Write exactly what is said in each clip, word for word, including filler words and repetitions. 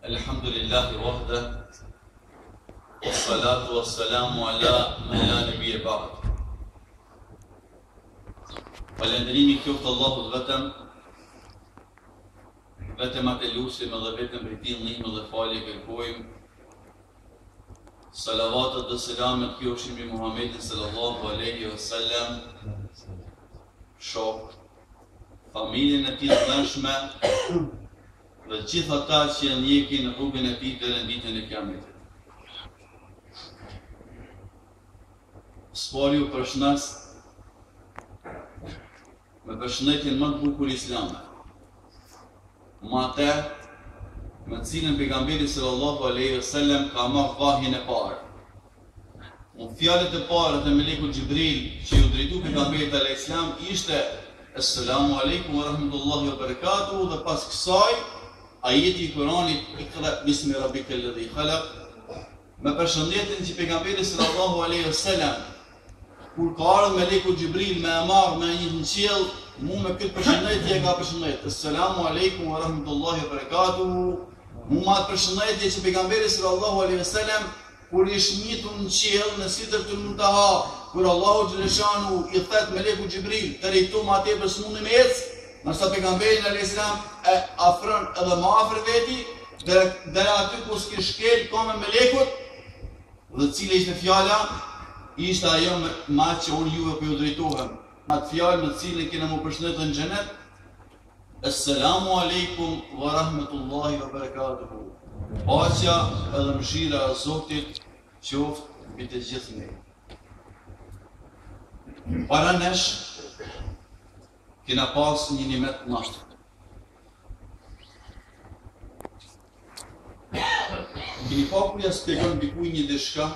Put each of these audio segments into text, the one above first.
Alhamdulillahi wahda, wassalatu wassalamu ala man la nabiyya ba'd. Falënderimi qoftë Allahut vetëm, vetëm atë lutim edhe vetëm për t'i ndihmë dhe falje kërkojmë. Salavatet dhe selamet qofshin mbi Muhammedin sallallahu alaihi wasallam, shok, familjen e tij të ndershme dhe gjithë ata që e ndjekin rrugën e tij deri në ditën e Kiametit. Spori u përshëndes me përshëndetjen më të bukur islame, me atë me cilën pejgamberi sallallahu alaihi wasallam ka marrë vahjin e parë. Në fjalët e para të melekut Xhibril që ju drejtu pejgamberit alayhis salam ishte Assalamu alaikum wa rahmatullahi wa barakatuh, dhe pas kësaj ajeti i Kuranit Iqra bismi rabbikal ladhi khalaq, me përshëndetjen që pejgamberi sallallahu alaihi wasallam kur ka ardhur meleku Xhibril me e marrë me një në qiell, mu me këtë përshëndetje ka përshëndet Assalamu alaikum wa rahmatullahi wa barakatuh. Mu ma të përshëndetje që pejgamberi sallallahu alaihi wasallam kur ish njitur në qiell në Sidratul Muntaha, kur Allahu xhaleshanu i thet meleku Xhibril të rejtu ma te për s'mundi me ec, nërsa pejgamberi alayhis salam e afron edhe ma afër veti, deri aty ku s'ke shkel ka me melekut, dhe cila ishte fjala, ishte ajo ma që unë juve për ju drejtohem, atë fjalë me cilën kena mu përshëndetur në xhenet, Assalamu alaikum wa rahmatullahi wa barakatuhu. Paqja edhe mëshira e Zotit qoftë mbi të gjithë ne. Para nesh kena pas një nimet nashtë. Keni pa ku ja spjegon dikuj një dishka,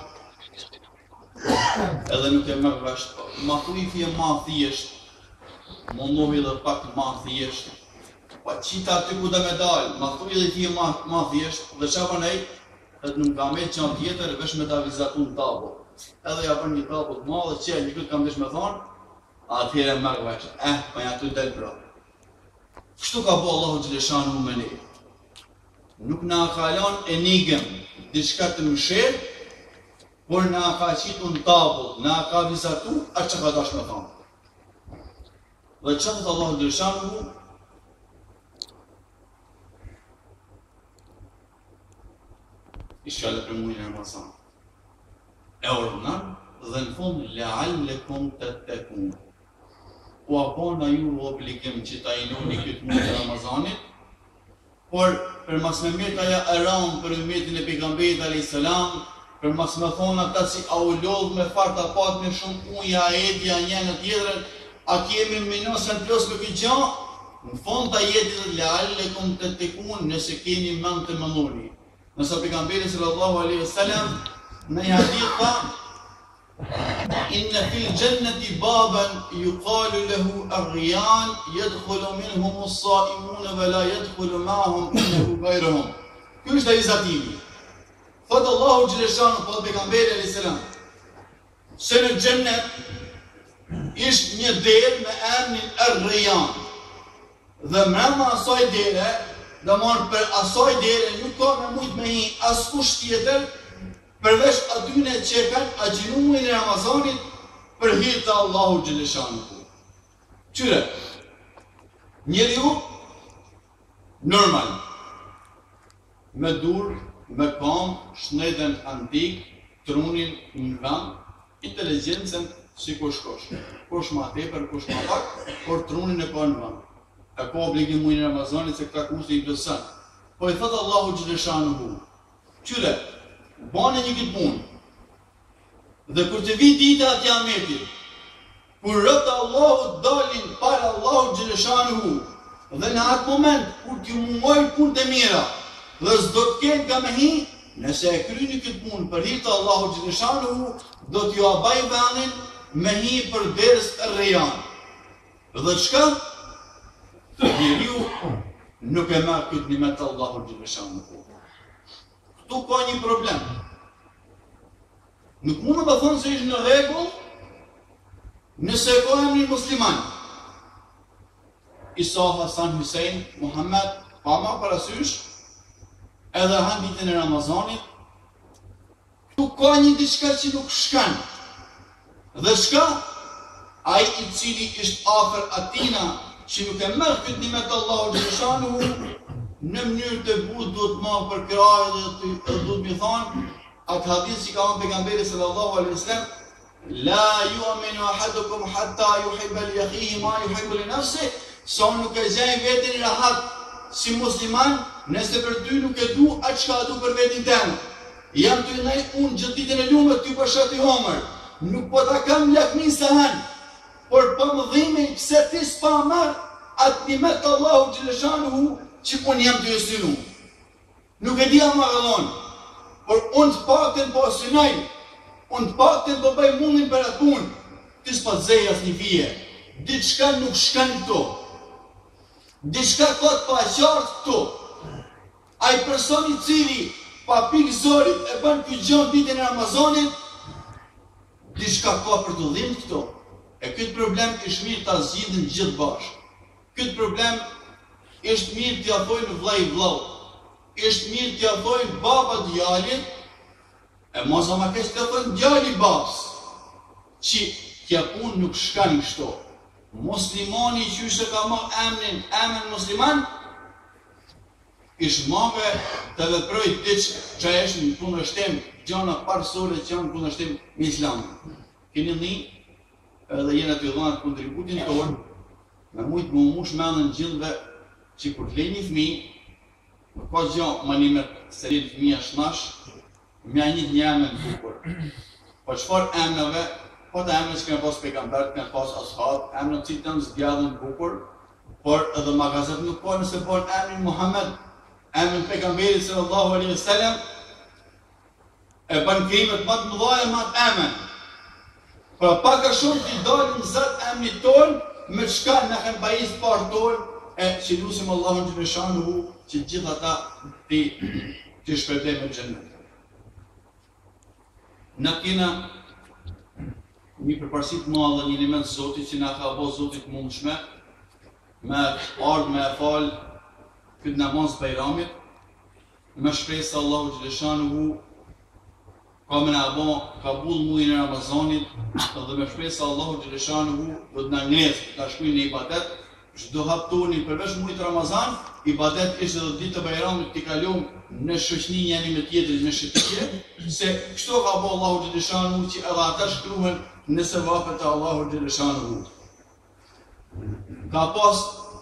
edhe nuk e merr vesh. Ma thuj fje ma thjesht, mundohi dhe pak ma thjesht. Pa qita aty ku dhe me dalë, ma thuj dhe fje ma, ma thjesht, dhe qa për nej, edhe nuk ka me qanë tjetër, vesh me ta vizatu në tabo. Edhe ja për një tabo të madhe, që një këtë kam desh me thonë, atëhere mërë veç, eh, pa një aty del pra. Kështu ka po Allahu xhaleshanu me ne. Nuk na ka lan enigëm, diçka të mëshirë, por na ka qitu në tabo, na ka vizatu, atë që ka dash me thonë. Dhe që thëtë Allahu xhaleshanu, ishqale për mujnë e Ramazan. E orënan dhe në fund la'allekum tattaqun. U apo na ju obligim që ta inoni këtë mujnë e Ramazanit, por për mas me met aja e ram për umetin e pejgamberit alayhis salam, për mas me thonë ata si a u lodh me fart a pat me shumë uja, edja, një në tjetërën, a kemi minusën plus me këtë gjë, në fund ta jeti dhe la'allekum tattaqun, nëse keni mend të mëndoni. Nësa pejgamberi sallallahu alaihi wasallam në një hadith tha, inna fil jannati baban yuqalu lahu ar-riyan yadkhulu minhum as-sa'imun wa la yadkhulu ma'ahum innahu ghayruhum. Ky është ai zatimi. Thot Allahu xhaleshanu, thot pejgamberi alayhis salam, se në xhennet ishtë një derë me emrin ar-riyan. Dhe mbrenda asaj dere, dhe marë për asaj dere nuk ka me mujt me hi as kush tjetër përveç atyne që kanë agjënuar në Ramazanit për hir të Allahu xhaleshanu. Qyre, njeriu normal, me dur, me kam, shnetën antik, trunin në vend, inteligjencën si kush kush. Kush ma tepër, kush ma pak, por trunin e ka në vend. E ka obligim mujnë në Ramazanit se këta kushte i plotëson. Po i thëtë Allahu xhaleshanu, qyre, bane një këtë punë, dhe kur të vi dita e Kiametit, kur rëbët Allahu dalin para Allahu xhaleshanu, dhe në atë moment kur t'ju mungojnë punë të mira, dhe s'do të kenë ka me hi, nëse e kryni këtë punë për hir të Allahu xhaleshanu, do t'ju abaj vendin me hi për derës e Riyan. Dhe çka? Njeriu nuk e merr këtë nimet të Allahu xhaleshanu. Këtu ka një problem. Nuk mund të thonë se ishtë në rregull nëse ka emrin musliman. Isa, Hasan, Husein, Muhammed, pa ma parasysh, edhe han ditën e Ramazanit, tu ka një diçka që nuk shkan. Dhe shka? Ai i cili ishte afër atina, që nuk e merr këtë nimet Allahu xhaleshanuhu, në mënyrë të butë duhet ma për krajë dhe të duhet mi thonë, atë hadith që ka thonë pejgamberi sallallahu alaihi wasallam, la yu'minu ahadukum hatta yuhibba li akhihi ma yuhibbu li nafsihi, sa nuk e gjej veten rahat si musliman, nëse për ty nuk e du atë çka du për vetin tënd. Jam ty ndaj unë gjithë ditën e lumë ty për shati homër, nuk po ta kam lakmin sa han, por po më dhimbin pse ti s'pa marr atë nimet Allahu xhaleshanuhu që unë jam të synu. Nuk e di a më rëllon, por unë të paktën po synoj, unë të paktën po bëj mundin për atë punë, ti s'pa zej as një fije. Diçka nuk shkan këto. Diçka ka të paqartë këto. Ai personi i cili pa pikë zorit e bën këtë gjë ditën e Ramazanit, diçka ka për të dhimbë këto. E këtë problem është mirë ta zgjidhim gjithë bashkë. Këtë problem është mirë t'ja thojnë vllai vllau, është mirë t'ja thojnë baba djalit, e mos ama keq t'ja thojnë djali babës, që kja punë nuk shkan kështu. Muslimani që se ka marrë emrin, emrin musliman, është marrë të veproj diçka që është në kundërshtim gjëra parësore që janë në kundërshtim me Islamin. Keni një edhe jena të dhënë kontributin tonë, me mujtë më mush mendën gjithëve që kur të lej një fëmijë, nuk ka gjë më një mërë se një fëmija shnash, mja një një emën bukur. Po çfarë emnave, po të emnës kënë pas pejgamber, kënë pas ashab, emnën që të në zbjadën bukur, por edhe magazet nuk po nëse po në emnin Muhammed, emnin pejgamberi sallallahu alaihi wasallam, e bën krimet më të mëdha e më të emën. Pra pak a shumë t'i dalin zët emnit tonë, me çka në kanë bajis parë tonë, e që lusim Allahun xhaleshanuhu që gjithë ata ti të shpërdej me xhennet. Në kena një përparësi të madhe, një nimet Zotit që na ka bërë Zoti të mundshme, me ardhmë me e falë këtë namaz Bajramit, me shpresë Allahu xhaleshanuhu ka me na bë kabull muajin e Ramazanit, dhe me shpresë Allahu xhaleshanuhu do të na ngresë ta shkojmë në ibadet. Çdo hap toni përveç muajit Ramazan, ibadet ishte edhe ditë të Bajramit t'i kalojmë në shoqëni njëri me tjetrin me shëtitje, se kështu ka bëu Allahu xhaleshanuhu që edhe ata shkruhen në sevapet e Allahu xhaleshanuhu. Ka pas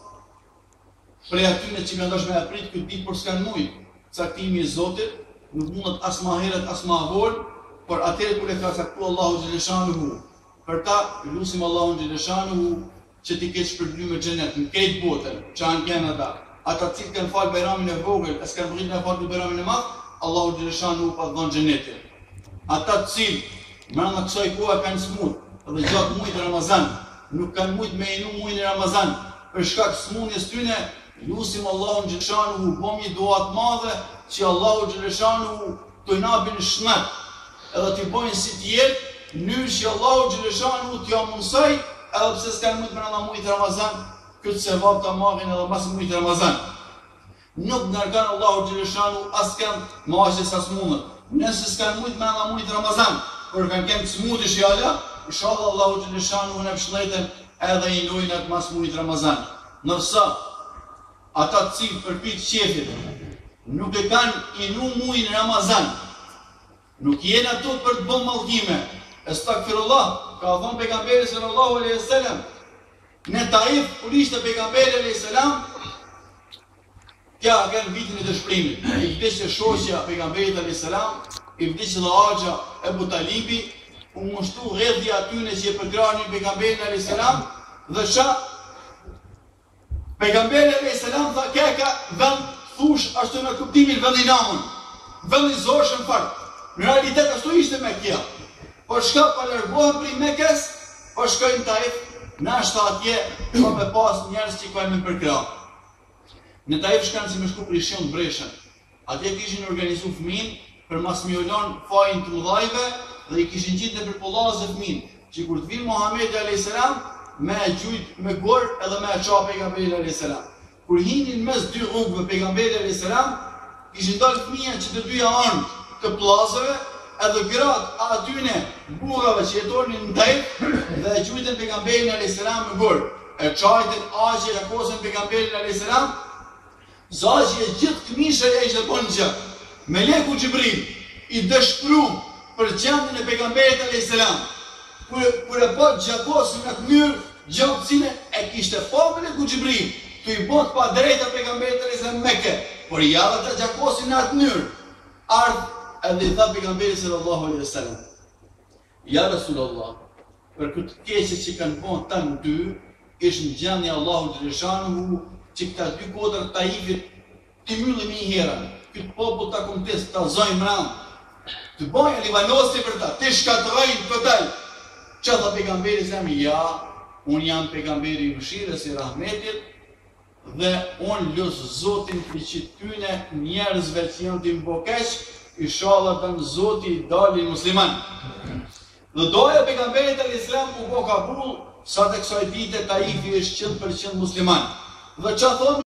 prej atyre që më ndosh me aprit këtë ditë për s'kan mujt, caktimi i Zotit, nuk mundet as ma herët as ma vonë, por atëherë kur e ka caktuar Allahu xhaleshanuhu, për ta lutim Allahun xhaleshanuhu që ti keq shpërblymë me xhenet në këtë botën, që anë Kanada, ata që kanë falë Bajramin e vogël, e s'kan vërtet në falë Bajramin e madh, Allahu xhaleshanuhu pa dhënë xhenetin. Ata të cilë brenda kësaj kohe kanë smut, dhe gjatë muajit Ramazan, nuk kanë mujt me inu muajin e Ramazan, për shkak të smundjes tyne, lutim Allahun xhaleshanuhu bëjmë një dua të madhe që Allahu xhaleshanuhu të na bëjë shëndet, edhe të bëjnë si të jetë, në mënyrë që Allahu xhaleshanuhu t'ja mundsoj, edhe pse s'kan mujt brenda muajit Ramazan, këtë sevap ta marrin edhe pas muajit Ramazan. Nuk ngarkan Allahu xhaleshanuhu askan maqes as mundet. Nëse s'kan mujt brenda muajit Ramazan, por kanë kënd smundë shjala, inshallah Allahu xhaleshanuhu na pëshlleten edhe i lojnë atë mas muajit Ramazan. Nërsa ata të cilë përpit qefit nuk e kanë inu muajin Ramazan, nuk jenë ato për të bën mallkime. Estagfirullah, ka thënë pejgamberi sallallahu alaihi wasallam, në Taif kur ishte pejgamberi alaihi salam, kja kanë vitin e dëshpërimit. I vdishte shoqja pejgamberit alaihi salam, i vdishte dhe Axha Ebu Talibi, u mushtu rredhi atyne që e përkranin pejgamberin alaihi salam, dhe qa pejgamberi alaihi salam tha keka vend thush ashtu në kuptimin vendinamën, vendizorshëm fakt. Në realitet ashtu ishte me kja. Por shka pa largohen prej Mekës, por shkojnë Taif, në ashtë atje ka me pas njerës që kojnë me përkra. Në Taif shkanë si me shku prej shion të breshën. Atje kishin organizu fëmin për mas mjolon fajin të mudhajve dhe i kishin qitë në përpolazë fëmin, që kur të vinë Muhamedi alayhis salam me e gjujt me gorë edhe me e qa pejgamberi alayhis salam. Kur hinin mes dy rrugëve pejgamberi alayhis salam, ishin dalë fëmija që të dyja anë të plazëve, edhe gratë atyne burrave që jetonin ndaj dhe e gjujtën pejgamberin alayhis salam me gur. E çajtën aqe e kosën pejgamberin alayhis salam. Zaqi e gjithë këmishë e ishte bën gjë. Meleku Xhibril i dëshpëruar për gjendjen e pejgamberit alayhis salam. Kur kur e pa gjakosën në atë mënyrë, gjatësinë e kishte pa Meleku Xhibril, tu i bot pa drejta pejgamberit alayhis salam Mekke, por ja ata gjakosën në atë mënyrë. Ardh edhe i tha pejgamberit sallallahu alaihi wasallam: Ja Rasulullah, për këtë keqe që kanë bën tan dy, ish në gjendje Allahu të lëshanuhu që këta dy kodër Taifit të myllim një herën, këtë popull ta kontest, ta zojnë mram, të bëjnë livanosi për ta, të shkatërojnë total. Që tha pejgamberi sallallahu alaihi wasallam: Ja, unë jam pejgamberi i mëshirës i rahmetit, dhe unë lus Zotin për që tyne njerëzve që janë të imbokeq, inshallah të në Zoti i dalin musliman. Dhe doja pejgamberit alayhis salam u bo kabul, sa të kësaj dite Taifi është cent për cent musliman. Dhe që thonë